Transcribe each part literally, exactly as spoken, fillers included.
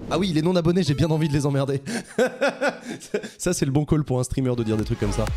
Ah oui, les non-abonnés, j'ai bien envie de les emmerder. Ça, c'est le bon call pour un streamer de dire des trucs comme ça.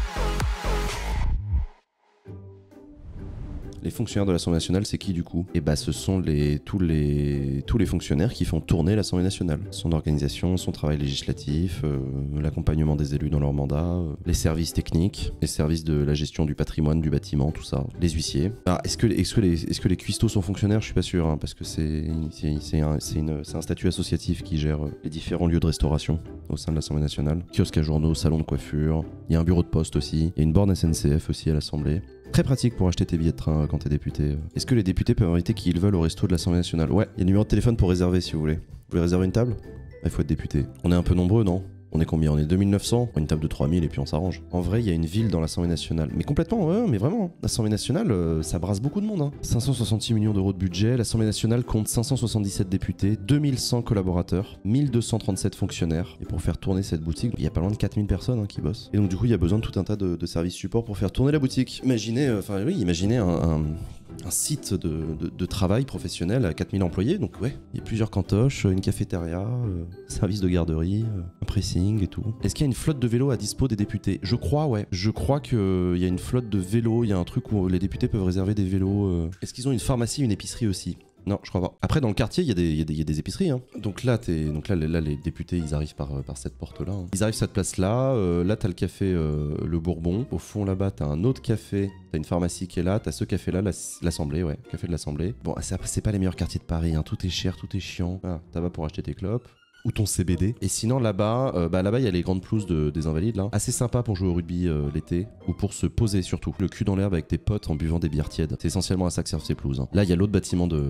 Les fonctionnaires de l'Assemblée nationale, c'est qui du coup? Et bah ce sont les, tous, les, tous les fonctionnaires qui font tourner l'Assemblée nationale. Son organisation, son travail législatif, euh, l'accompagnement des élus dans leur mandat, euh, les services techniques, les services de la gestion du patrimoine, du bâtiment, tout ça, les huissiers. Ah, est-ce que, est-ce que, les, est-ce que les cuistots sont fonctionnaires? Je suis pas sûr, hein, parce que c'est un, un statut associatif qui gère les différents lieux de restauration au sein de l'Assemblée nationale. Kiosque à journaux, salon de coiffure, il y a un bureau de poste aussi, il y a une borne S N C F aussi à l'Assemblée. Très pratique pour acheter tes billets de train quand t'es député. Est-ce que les députés peuvent inviter qui ils veulent au resto de l'Assemblée nationale? Ouais, il y a le numéro de téléphone pour réserver si vous voulez. Vous voulez réserver une table? Il faut être député. On est un peu nombreux, non? On est combien? On est deux mille neuf cents? Une table de trois mille et puis on s'arrange. En vrai, il y a une ville dans l'Assemblée nationale. Mais complètement, ouais, mais vraiment. L'Assemblée nationale, euh, ça brasse beaucoup de monde. Hein. cinq cent soixante-six millions d'euros de budget. L'Assemblée nationale compte cinq cent soixante-dix-sept députés, deux mille cent collaborateurs, mille deux cent trente-sept fonctionnaires. Et pour faire tourner cette boutique, il y a pas loin de quatre mille personnes hein, qui bossent. Et donc du coup, il y a besoin de tout un tas de, de services support pour faire tourner la boutique. Imaginez, enfin euh, oui, imaginez un... un un site de, de, de travail professionnel à quatre mille employés, donc ouais, il y a plusieurs cantoches, une cafétéria, euh, service de garderie, euh, un pressing et tout. Est-ce qu'il y a une flotte de vélos à dispo des députés? Je crois, ouais. Je crois qu'il y a une flotte de vélos, il y a un truc où les députés peuvent réserver des vélos. Euh... Est-ce qu'ils ont une pharmacie, une épicerie aussi? Non, je crois pas. Après, dans le quartier, il y, y, y a des épiceries. Hein. Donc là, es, donc là, là, les députés, ils arrivent par, par cette porte-là. Hein. Ils arrivent à cette place-là. Euh, là, t'as le café euh, Le Bourbon. Au fond, là-bas, t'as un autre café. T'as une pharmacie qui est là. T'as ce café-là, l'Assemblée, ouais. Café de l'Assemblée. Bon, c'est pas les meilleurs quartiers de Paris. Hein. Tout est cher, tout est chiant. Ah, t'as vas pour acheter tes clopes. Ou ton C B D. Et sinon là-bas, euh, bah là-bas il y a les grandes pelouses de, des Invalides là. Assez sympa pour jouer au rugby euh, l'été ou pour se poser surtout. Le cul dans l'herbe avec tes potes en buvant des bières tièdes. C'est essentiellement à ça que servent ces pelouses. Hein. Là il y a l'autre bâtiment de...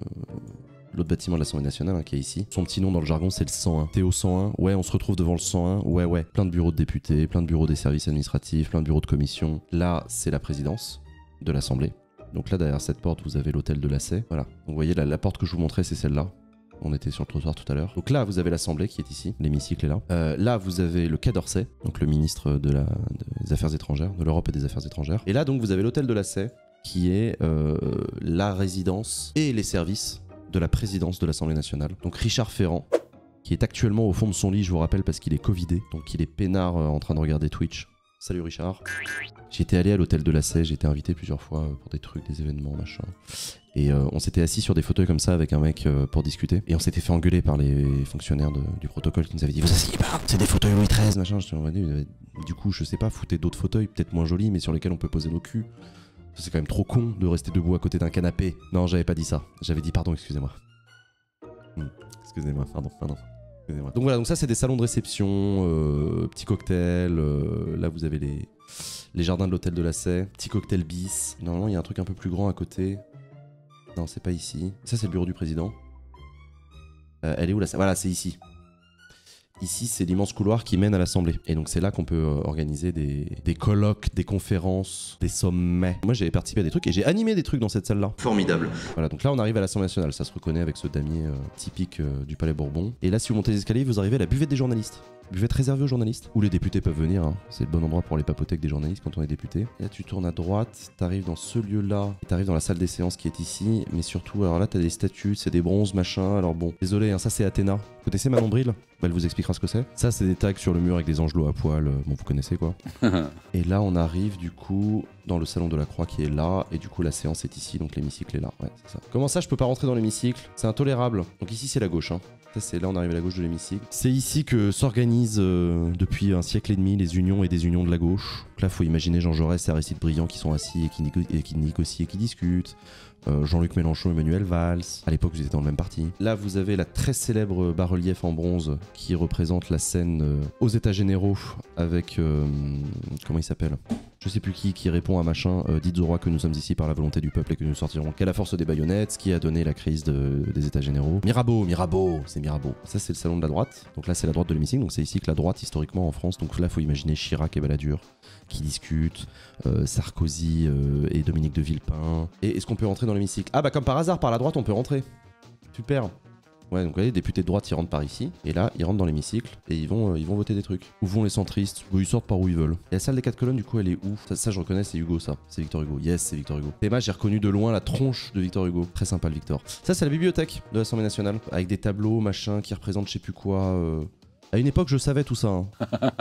L'autre bâtiment de l'Assemblée nationale hein, qui est ici. Son petit nom dans le jargon c'est le cent un. T'es au cent un? Ouais, on se retrouve devant le cent un. Ouais, ouais. Plein de bureaux de députés, plein de bureaux des services administratifs, plein de bureaux de commission. Là c'est la présidence de l'Assemblée. Donc là derrière cette porte vous avez l'hôtel de l'A C. Voilà. Donc vous voyez la, la porte que je vous montrais c'est celle-là. On était sur le trottoir tout à l'heure. Donc là, vous avez l'Assemblée qui est ici, l'hémicycle est là. Euh, là, vous avez le Quai d'Orsay, donc le ministre de la, des Affaires étrangères, de l'Europe et des Affaires étrangères. Et là, donc, vous avez l'hôtel de l'A C, qui est euh, la résidence et les services de la présidence de l'Assemblée nationale. Donc Richard Ferrand, qui est actuellement au fond de son lit, je vous rappelle, parce qu'il est covidé. Donc il est peinard euh, en train de regarder Twitch. Salut Richard. J'étais allé à l'hôtel de l'A C, j'ai été invité plusieurs fois pour des trucs, des événements, machin. Et euh, on s'était assis sur des fauteuils comme ça avec un mec euh, pour discuter. Et on s'était fait engueuler par les fonctionnaires de, du protocole qui nous avaient dit « Vous asseyez pas, c'est des fauteuils Louis treize, machin. » Du coup, je sais pas, foutez d'autres fauteuils, peut-être moins jolis, mais sur lesquels on peut poser nos culs. C'est quand même trop con de rester debout à côté d'un canapé. Non, j'avais pas dit ça. J'avais dit pardon, excusez-moi. Hmm, excusez-moi, pardon, pardon. Donc voilà, donc ça c'est des salons de réception, euh, petits cocktails, euh, là vous avez les, les jardins de l'hôtel de l'A C, petit cocktail bis. Normalement il y a un truc un peu plus grand à côté. Non c'est pas ici, ça c'est le bureau du président. Euh, elle est où là? Voilà, c'est ici. Ici c'est l'immense couloir qui mène à l'Assemblée. Et donc c'est là qu'on peut euh, organiser des, des colloques, des conférences, des sommets. Moi j'ai participé à des trucs et j'ai animé des trucs dans cette salle-là. Formidable. Voilà, donc là on arrive à l'Assemblée nationale, ça se reconnaît avec ce damier euh, typique euh, du Palais Bourbon. Et là si vous montez les escaliers, vous arrivez à la buvette des journalistes. Buvette réservée aux journalistes, où les députés peuvent venir, hein. C'est le bon endroit pour les papoter avec des journalistes quand on est député. Et là tu tournes à droite, t'arrives dans ce lieu-là, et t'arrives dans la salle des séances qui est ici, mais surtout, alors là t'as des statues, c'est des bronzes, machin, alors bon, désolé, hein, ça c'est Athéna. Vous connaissez Manon Bril? Bah, elle vous expliquera ce que c'est. Ça c'est des tags sur le mur avec des angelots à poil, bon vous connaissez quoi. Et là on arrive du coup dans le salon de la Croix qui est là, et du coup la séance est ici, donc l'hémicycle est là, ouais c'est ça. Comment ça je peux pas rentrer dans l'hémicycle? C'est intolérable. Donc ici c'est la gauche, hein. C'est là on arrive à la gauche de l'hémicycle. C'est ici que s'organisent euh, depuis un siècle et demi les unions et des unions de la gauche. Donc là faut imaginer Jean Jaurès et Aristide Briand qui sont assis et qui, négo et qui négocient et qui discutent. Euh, Jean-Luc Mélenchon et Manuel Valls. À l'époque vous étiez dans le même parti. Là vous avez la très célèbre bas-relief en bronze qui représente la scène euh, aux états généraux avec... Euh, comment il s'appelle? Je sais plus qui, qui répond à machin, euh, dites au roi que nous sommes ici par la volonté du peuple et que nous sortirons qu'à la force des baïonnettes, ce qui a donné la crise de, des états généraux. Mirabeau, Mirabeau, c'est Mirabeau. Ça c'est le salon de la droite, donc là c'est la droite de l'hémicycle, donc c'est ici que la droite historiquement en France, donc là faut imaginer Chirac et Balladur qui discutent, euh, Sarkozy euh, et Dominique de Villepin. Et est-ce qu'on peut rentrer dans l'hémicycle? Ah bah comme par hasard, par la droite on peut rentrer. Super. Ouais, donc vous voyez, les députés de droite, ils rentrent par ici, et là, ils rentrent dans l'hémicycle, et ils vont, euh, ils vont voter des trucs. Où vont les centristes? Où ils sortent par où ils veulent. Et la salle des quatre colonnes, du coup, elle est où? ça, ça, je reconnais, c'est Hugo, ça. C'est Victor Hugo. Yes, c'est Victor Hugo. Théma, j'ai reconnu de loin la tronche de Victor Hugo. Très sympa, le Victor. Ça, c'est la bibliothèque de l'Assemblée nationale, avec des tableaux, machin, qui représentent je sais plus quoi. Euh... À une époque, je savais tout ça. Hein.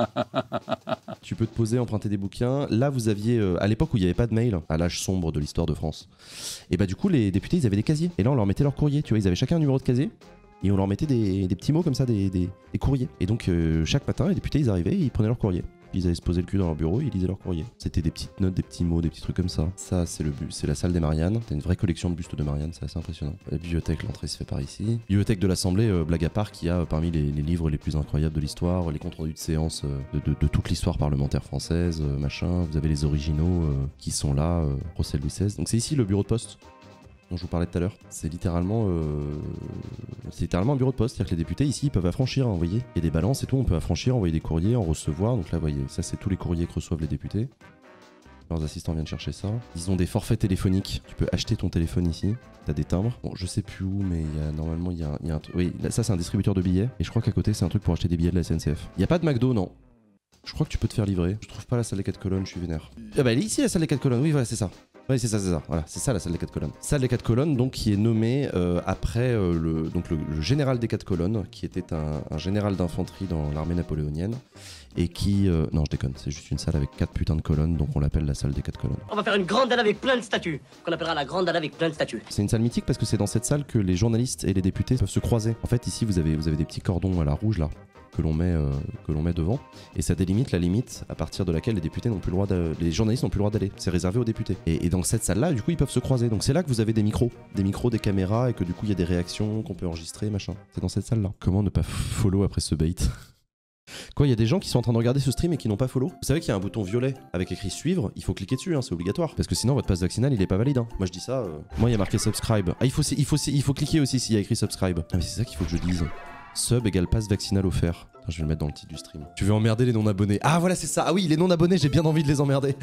Tu peux te poser, emprunter des bouquins. Là, vous aviez, euh, à l'époque où il n'y avait pas de mail, à l'âge sombre de l'histoire de France, et bah du coup, les députés, ils avaient des casiers. Et là, on leur mettait leur courrier. Tu vois, ils avaient chacun un numéro de casier. Et on leur mettait des, des petits mots comme ça, des, des, des courriers. Et donc, euh, chaque matin, les députés, ils arrivaient, ils prenaient leur courrier. Puis ils allaient se poser le cul dans leur bureau et ils lisaient leur courrier. C'était des petites notes, des petits mots, des petits trucs comme ça. Ça, c'est le but, c'est la salle des Mariannes. T'as une vraie collection de bustes de Marianne, c'est assez impressionnant. La bibliothèque, l'entrée se fait par ici. Bibliothèque de l'Assemblée, euh, blague à part, qui a euh, parmi les, les livres les plus incroyables de l'histoire, les comptes rendus de séances euh, de, de, de toute l'histoire parlementaire française, euh, machin. Vous avez les originaux euh, qui sont là, euh, procès Louis seize. Donc c'est ici le bureau de poste dont je vous parlais tout à l'heure. C'est littéralement, euh... c'est littéralement un bureau de poste. C'est-à-dire que les députés ici, ils peuvent affranchir, hein, vous voyez. Il y a des balances et tout, on peut affranchir, envoyer des courriers, en recevoir. Donc là, vous voyez, ça c'est tous les courriers que reçoivent les députés. Leurs assistants viennent chercher ça. Ils ont des forfaits téléphoniques. Tu peux acheter ton téléphone ici. T'as des timbres. Bon, je sais plus où, mais il y a, normalement, il y a, il y a un truc. Oui, là, ça c'est un distributeur de billets. Et je crois qu'à côté, c'est un truc pour acheter des billets de la S N C F. Il n'y a pas de McDo, non. Je crois que tu peux te faire livrer. Je trouve pas la salle des quatre colonnes, je suis vénère. Ah bah elle est ici la salle des quatre colonnes, oui voilà c'est ça. Oui c'est ça, c'est ça, voilà, c'est ça la salle des quatre colonnes. Salle des quatre colonnes donc qui est nommée euh, après euh, le, donc le, le général des quatre colonnes, qui était un, un général d'infanterie dans l'armée napoléonienne. Et qui... Euh... Non je déconne, c'est juste une salle avec quatre putains de colonnes, donc on l'appelle la salle des quatre colonnes. On va faire une grande dalle avec plein de statues, qu'on appellera la grande dalle avec plein de statues. C'est une salle mythique parce que c'est dans cette salle que les journalistes et les députés peuvent se croiser. En fait ici vous avez, vous avez des petits cordons à la rouge là, que l'on met, euh, que l'on met devant, et ça délimite la limite à partir de laquelle les députés n'ont plus le droit de, les journalistes n'ont plus le droit d'aller. C'est réservé aux députés. Et, et dans cette salle-là, du coup, ils peuvent se croiser. Donc c'est là que vous avez des micros, des micros, des caméras, et que du coup, il y a des réactions qu'on peut enregistrer, machin. C'est dans cette salle-là. Comment ne pas follow après ce bait? Quoi, il y a des gens qui sont en train de regarder ce stream et qui n'ont pas follow? Vous savez qu'il y a un bouton violet avec écrit suivre, il faut cliquer dessus, hein, c'est obligatoire. Parce que sinon votre passe vaccinal il est pas valide. Hein. Moi je dis ça. Euh... Moi il y a marqué subscribe. Ah il faut, il faut, il faut cliquer aussi s'il y a écrit subscribe. Ah mais c'est ça qu'il faut que je dise. Sub égale passe vaccinal offert. Attends, je vais le mettre dans le titre du stream. Tu veux emmerder les non-abonnés? Ah voilà c'est ça. Ah oui les non-abonnés j'ai bien envie de les emmerder.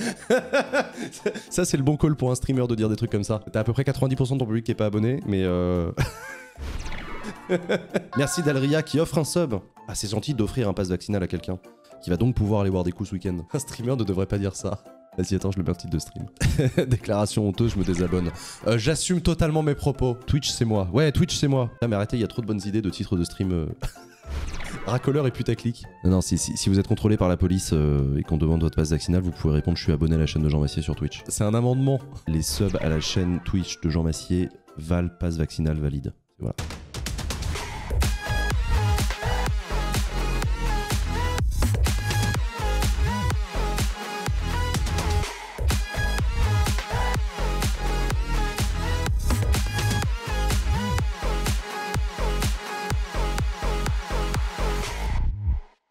Ça c'est le bon call pour un streamer de dire des trucs comme ça. T'as à peu près quatre-vingt-dix pour cent de ton public qui est pas abonné mais euh... Merci Dalria qui offre un sub. Ah c'est gentil d'offrir un pass vaccinal à quelqu'un qui va donc pouvoir aller voir des coups ce week-end. Un streamer ne devrait pas dire ça. Vas-y attends je le mets en titre de stream. Déclaration honteuse, je me désabonne. Euh, J'assume totalement mes propos. Twitch c'est moi. Ouais Twitch c'est moi. Ah mais arrêtez, il y a trop de bonnes idées de titres de stream. Euh... Racoleur et putaclic. Non non si, si, si vous êtes contrôlé par la police euh, et qu'on demande votre passe vaccinal, vous pouvez répondre je suis abonné à la chaîne de Jean Massier sur Twitch. C'est un amendement. Les subs à la chaîne Twitch de Jean Massier valent passe vaccinal valide. Voilà.